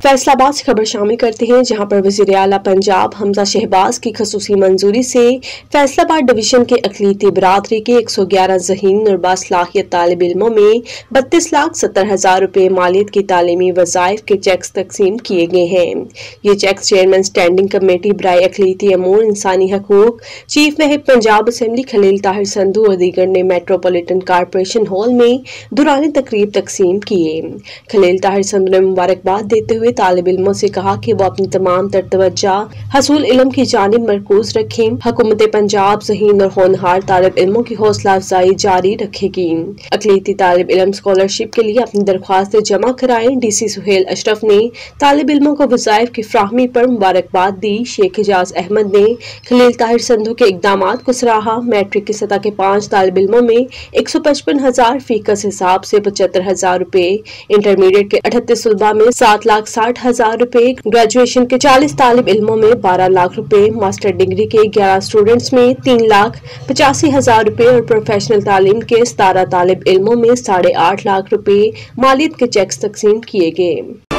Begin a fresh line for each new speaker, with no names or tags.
फैसला आबाद से खबर शामिल करते हैं, जहां पर वजीर आला पंजाब हमजा शहबाज की खसूसी मंजूरी से फैसलाबाद डिवीजन के अकलीती बरादरी के 111 ज़हीन और बासलाहियत तालिब इल्मों में 32,70,000 रुपए मालियत की तालीमी वज़ाइफ के चेक्स तकसीम किए गए हैं। ये चेक्स चेयरमैन स्टैंडिंग कमेटी बराए अकलीती अमूर इंसानी हकूक chief whip Punjab assembly Khalil Tahir Sandhu और दीगर ने मेट्रोपॉलिटन कारपोरेशन हॉल में दुराने तकरीब तकसीम किए। खलील ताहिर संधू ने मुबारकबाद देते हुए तालिब इल्मों से कहा कि वो अपनी तमाम तर तवज्जो हसूल इल्म की जानिब मरकूज रखें। हुकूमत पंजाब ज़हीन और होनहार तालिब इल्मों की हौसला अफजाई जारी रखेगी। अकलीती तालिब इल्म स्कॉलरशिप के लिए अपनी दरख्वास्त जमा कराएं। DC सुहेल अशरफ ने तालिब इल्मों को वज़ाइफ की फ्राहमी पर मुबारकबाद दी। शेख एजाज अहमद ने खलील ताहिर संधू के इक़दामात को सराहा। मैट्रिक की सतह के 5 तालिब इल्मों में 155,000 फीकस हिसाब से 75,000 रुपए, इंटरमीडिएट के 38 तलबा में 7,60,000 रुपए, ग्रेजुएशन के 40 तालिब इल्मों में 12 लाख रुपए, मास्टर डिग्री के 11 स्टूडेंट्स में 3,85,000 रुपए और प्रोफेशनल तालीम के 17 तालिब इल्मों में 8.5 लाख रुपए मालियत के चेक्स तकसीम किए गए।